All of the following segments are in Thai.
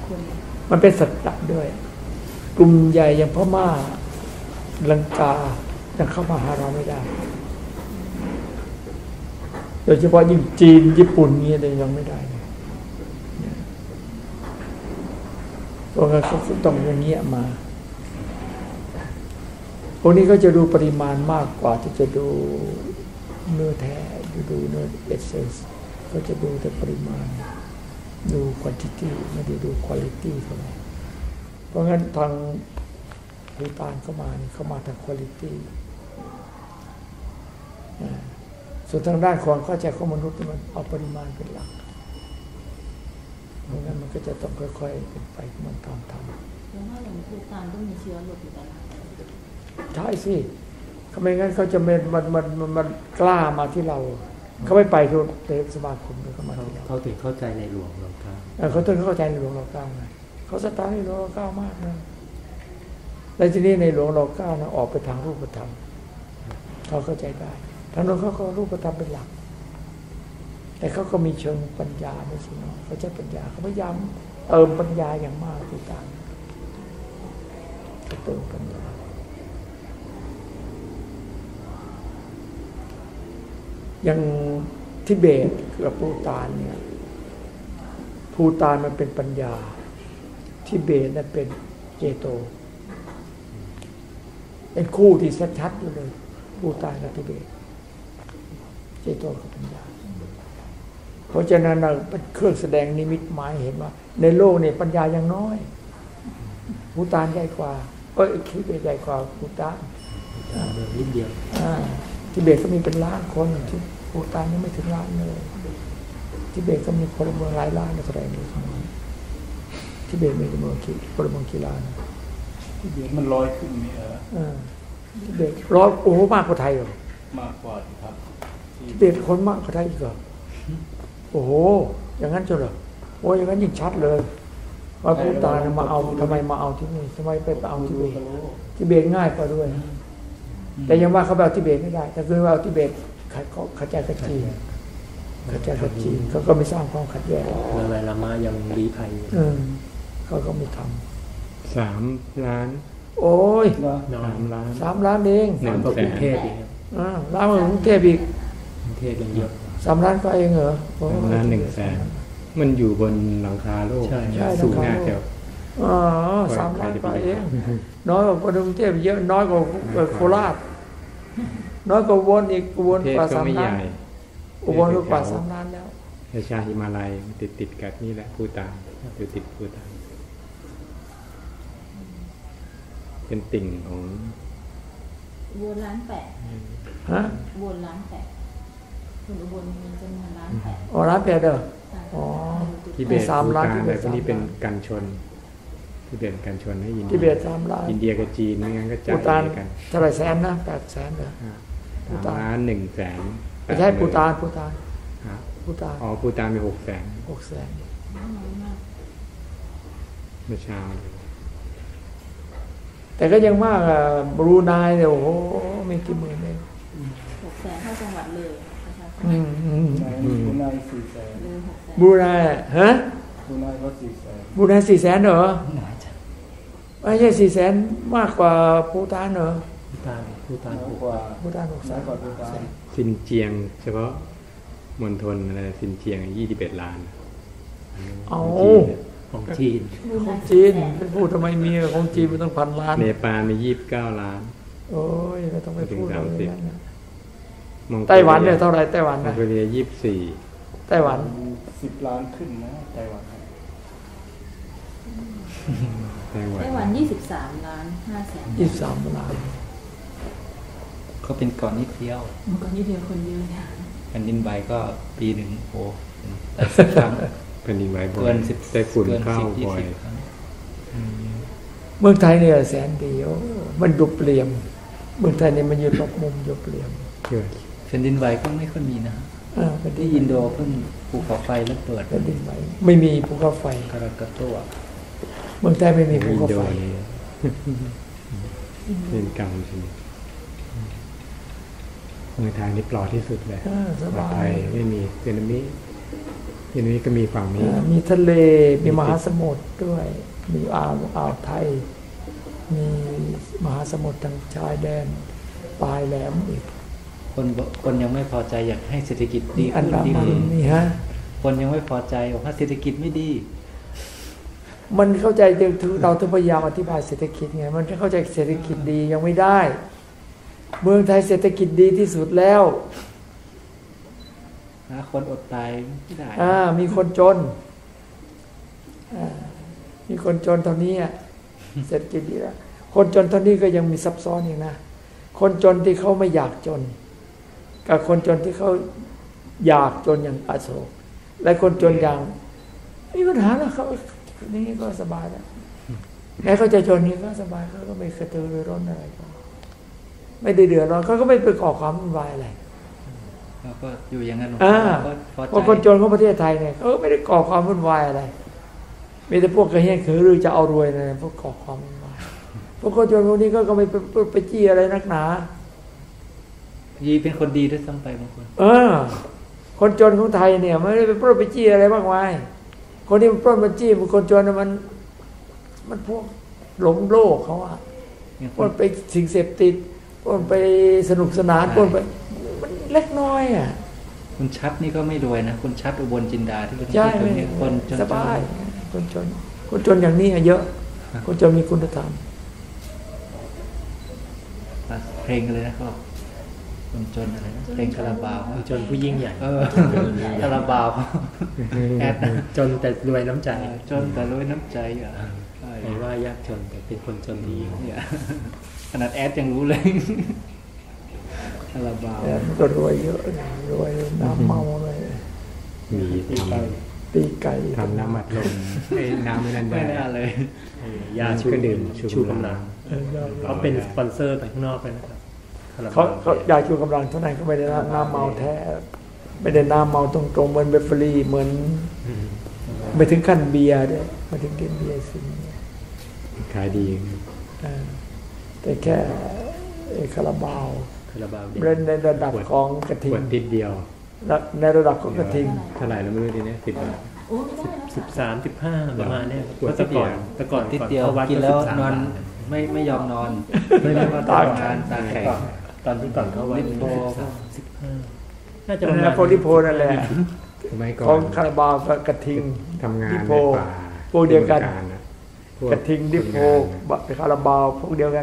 คนมันเป็นสัตตะด้วยกลุ่มใหญ่อย่างพม่าลังกายังเข้ามาหาเราไม่ได้โดยเฉพาะยิ่งจีนญี่ปุ่นเงี้ยยังไม่ได้เพราะงั้นเขาต้องอย่างเงี้ยมาพวกนี้ก็จะดูปริมาณมากกว่าที่จะดูเนื้อแท้ดูเนื้อเอเซนส์ก็จะดูแต่ปริมาณดูควอนติตี้ไม่ได้ดูคุณภาพเท่าไหร่เพราะงั้นทางภูฏานเข้ามานี่เข้ามาทางคุณภาพส่วนทางด้านความเข้าใจของมนุษย์มันเอาปริมาณเป็นหลักเพราะงั้นมันก็จะต้องค่อยๆเป็นไปมันตามธรรมแล้วถ้าหลวงภูฏานต้องมีเชื้อหลบอยู่ตลอดใช่สิเขาไม่งั้นเขาจะมันกล้ามาที่เราเขาไม่ไปทุกเทศสมาคมเลยเขามาที่เราเขาถึงเข้าใจในหลวงเราเก้าเขาถึงเข้าใจในหลวงเราเก้าไงเขาสตาร์ทในหลวงเราเก้ามากนะแล้วทีนี้ในหลวงเราเก้านะออกไปทางรูปธรรมเขาเข้าใจได้ทางโน้นเขาก็รูปธรรมเป็นหลักแต่เขาก็มีเชิงปัญญาไม่ใช่เนาะเขาใช้ปัญญาเขาพยายามเติมปัญญาอย่างมากที่ต่างเติมปัญญาอย่างทิเบตกับภูฏานเนี่ยภูฏานมันเป็นปัญญาทิเบตนั่นเป็นเจโตเป็นคู่ที่ชัดๆอยู่เลยภูฏานกับทิเบตเจโตกับปัญญาเพราะฉะนั้นเราเป็นเครื่องแสดงนิมิตหมายเห็นว่าในโลกเนี่ยปัญญายังน้อยภูฏานใหญ่กว่าทิเบตใหญ่กว่าภูฏานนิดเดียวทิเบตก็มีเป็นล้านคนที่ภูฏานยังไม่ถึงล้านเลยทิเบตก็มีพลเมืองหลายล้านอะไรนี่ทิเบตมีพลเมืองกี่ล้านทิเบตมันร้อยขึ้นนี่ทิเบตร้อยโอ้มากกว่าไทยเหรอมากกว่าครับทิเบตคนมากกว่าไทยอีกเหรอโอ้โหอย่างนั้นเจ้าเหรอโอ้ยอย่างนั้นยิ่งชัดเลยว่าภูฏานมาเอาทำไมมาเอาที่นี่ทำไมไปเอาทิเบตทิเบตง่ายกว่าด้วยแต่ยังว่าเขาเอาทิเบตไม่ได้แต่คือว่าเอาทิเบตขัดใจกับจีนขัดใจกับจีนเขาก็ไม่สร้างความขัดแย้งเวลามายังลี้ภัยเขาก็ไม่ทำ3 ล้านโอ้ย 3 ล้าน 3 ล้านเอง 1 กรุงเทพอีกล้านกรุงเทพอีกกรุงเทพยังเยอะ 3 ล้านก็เองเหรอ 3 ล้าน 1 แสนมันอยู่บนหลังคาโลกสูงมากแต่ 3 ล้านก็เองน้อยกว่ากรุงเทพเยอะน้อยกว่าโคราชน้อยกว่าวนอีกวนกว่า3 ล้านอุบลก็กว่า3 ล้านแล้วชาหิมาลัยติดกับนี่แหละภูฏานอยู่ติดภูฏานเป็นติ่งของวนล้าน8 ฮะวนล้าน8คนอุบลมีจำนวนล้าน8 ล้าน8เด้อทิเบต3 ล้านอะไรพวกนี้เป็นกันชนทิเบตกันชนให้อินเดียทิเบต3 ล้านอินเดียกับจีนไม่งั้นก็จ่ายกันเท่าไหร่แสนนะ8 แสนเหรอ 3 ล้าน 1 แสนไม่ใช่ภูฏานอ๋อภูฏานมี6 แสนเมื่อเช้าแต่ก็ยังมากบรูไนเนี่ยโอ้โหมีกี่หมื่นเอง 6 แสนเท่าจังหวัดเลยบรูไน4 แสนบรูไนฮะบรูไนก็4 แสนบรูไน4 แสนเหรอไม่ใช่4 แสนมากกว่าภูฏานเหรอภูฏานกว่าภูฏาน6 แสนซินเจียงเฉพาะมณฑลอะไรซินเจียง21 ล้านเอาของจีนไปพูดทำไมมีของจีนมันต้อง1,000 ล้านเนปาลมี29 ล้านโอ้ยไม่ต้องไปพูดอะไรนะไต้หวันเนี่ยเท่าไรไต้หวันนะมองโกเลีย24 ไต้หวัน 10 ล้านขึ้นนะไต้หวัน 23 ล้าน5 แสน 23 ล้านเขาเป็นก่อนนิดเดียวคนเยอะนะแผ่นดินไหวก็ปีหนึ่งโอ้แต่ครั้งแผ่นดินไหวบ่อยแต่ฝุ่นเข้าบ่อยเมืองไทยเนี่ยแสนเดียวมันยุบเปลี่ยมเมืองไทยเนี่ยมันยืนลบมุมยุบเปลี่ยมแผ่นดินไหวก็ไม่ค่อยมีนะที่อินโดเพิ่งภูเขาไฟแล้วเปิดแผ่นดินไหวไม่มีภูเขาไฟคาราคาโตะเมืองไทยไม่มีภูเขาไฟเป็นกรรมจริงเมืองไทยนี่ปลอดที่สุดเลยปลอดภัยไม่มีสึนามิที่นี้ก็มีฝั่งนี้มีทะเลมีมหาสมุทรด้วย มีอ่าวไทย มีมหาสมุทรทางชายแดนปลายแหลมอีกคนยังไม่พอใจอยากให้เศรษฐกิจดีอันขึ้นดาดีมันขึ้นนี่ฮะคนยังไม่พอใจบอกว่าเศรษฐกิจไม่ดีมันเข้าใจเราต้องพยายามอธิบายเศรษฐกิจไงมันเข้าใจเศรษฐกิจดียังไม่ได้ เมืองไทยเศรษฐกิจดีที่สุดแล้วคนอดตายไม่ได้มีคนจนมีคนจนเท่านี้เศรษฐกิจดีแล้วคนจนเท่านี้ก็ยังมีซับซ้อนอีกนะคนจนที่เขาไม่อยากจนกับคนจนที่เขาอยากจนอย่างอโศกและคนจนอย่างไม่มีปัญหาแล้วเขานี่ก็สบายแล้วแม้เขาจะจนนี่ก็สบายเขาก็ไม่กระตือรือร้นอะไรก็ไม่ได้เดือดร้อนเขาก็ไม่ไปก่อความวุ่นวายอะไรเราก็อยู่อย่างนั้นเพราะคนจนของประเทศไทยเนี่ยเขาไม่ได้ก่อความวุ่นวายอะไรมีแต่พวกกระเฮี้ยนขือรือจะเอารวยนะพวกก่อความวุ่นวายพวกคนจนพวกนี้ก็ไม่ไปจี้อะไรนักหนายีเป็นคนดีด้วยซ้ำไปบางคนคนจนของไทยเนี่ยไม่ได้ไปปล้นไปจี้อะไรมากมายคนที่มันปล้นมาจี้มันคนจนมันพวกหลงโลกเขาอะปล้นไปสิ่งเสพติดปล้นไปสนุกสนานปล้นไปมันเล็กน้อยอะคุณชัดนี่ก็ไม่รวยนะคุณชัดอุบลจินดาที่เป็นใช่คนจนสบายคนจนอย่างนี้เยอะคนจนมีคุณธรรมเพลงเลยนะครับคนจนอะไรนะเพลงคาราบาวคนจนผู้ยิ่งใหญ่คาราบาวแอดจนแต่รวยน้ำใจจนแต่รวยน้ำใจอ่ะไม่ว่ายากจนแต่เป็นคนจนดีเนี่ยขนาดแอดยังรู้เลยคาราบาวก็รวยเยอะรวยน้ำเมาเลยมีทตีไก่ำน้ำอัดลมน้ำไม่นั่นไม่ได้น่าเลยยาชูก็ดื่มชูชูกำกำลัลังงเขาเป็นสปอนเซอร์แต่ข้างนอกเลยนะครับเขาอยากชูกำลังเท่านั้นก็ไม่ได้น้ำเมาแท้ไม่ได้น้ำเมาตรงๆเหมือนเบเฟอรี่เหมือนไม่ถึงขั้นเบียร์ด้วยไม่ถึงกินเบียร์สิขายดีแต่แค่คาราบาวคาราบาวเล่นในระดับของกระทิขงวดติดเดียวในระดับของกระทิงเท่าไหร่แล้วไม่รู้ทีนี้10 บาทโอ้ไม่ได้แล้ว 13-15ประมาณเนี้ยขวดแต่ก่อนเดียวแต่ก่อนติดเดียวเข้าวัดกินแล้ว 13 นอนบาทไม่ยอมนอนไม่ได้ว่าตาตางานตาแข็งตอนที่ก่อนเข้าวัดลิปโพน่าจะประมาณโพลิโพนั่นแหละสมัยก่อของนคาราบาวกับกระทิงทำงานดิในโพป่าพวกเดียวกันที่มืองาญพวกระทิงดิโพคาราบาวพวกเดียวกัน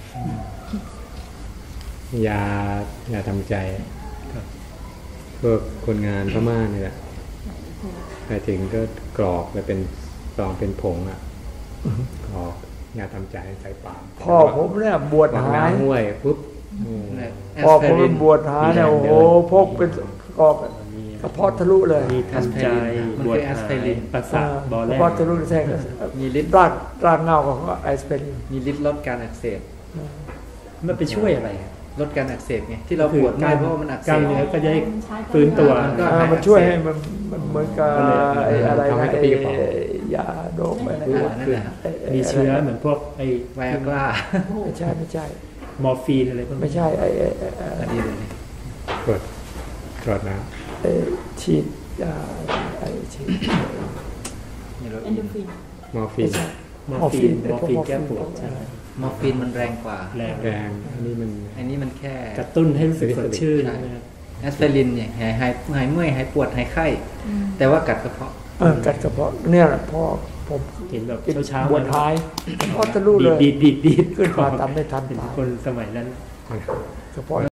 ยาทำใจพวกคนงานพม่านี่แหละไปถึงก็กรอกไปเป็นซองเป็นผงกรอกยาทำใจใส่ปากพ่อผมเนี่ยบวชวางหายน้ำห้วยปุ๊บพ่อผมเป็นบวชหายเนี่ยโอ้โหพกเป็นกรอกกระเพาะทะลุเลยมีทันใจบวชหายประสาทบอกแรระกเพาะทะลุแท้มีฤทธิ์รากเงาของไอสเปรินมีฤทธิ์ลดการอักเสบมันไปช่วยอะไรลดการอักเสบไงที่เราปวดไม่เพราะว่ามันอักเสกล้ามบเนื้อก็จะได้ฟื้นตัวมันช่วยให้มันเหมือนกับไอ้อะไรนะไอ้ยาโดปอะไรนั่นแหละมีเชื้อเหมือนพวกไอไวอากร้าไม่ใช่มอร์ฟีนอะไรพวกนี้ไม่ใช่ไอ้อันนี้เลยกรดน้ฉีดยาไอ้ฉีดนี่เราเอนโดฟินำมอร์ฟีนมอร์ฟีนแก้ปวดใช่ไหมมอร์ฟีนมันแรงกว่าแรงแรงอันนี้มันอันนี้มันแค่กระตุ้นให้รู้สึกสดชื่นนะครับแอสไพรินเนี่ยหายเมื่อยหายปวดหายไข้ แต่ว่ากัดกระเพาะกัดกระเพาะเนี่ยแหละพ่อผมเห็นแบบกินเช้าบวชหายกระเพาะทะลุเลยดีดขึ้นผ่าตัดไม่ทันเห็นตายคนสมัยนั้นกระเพาะ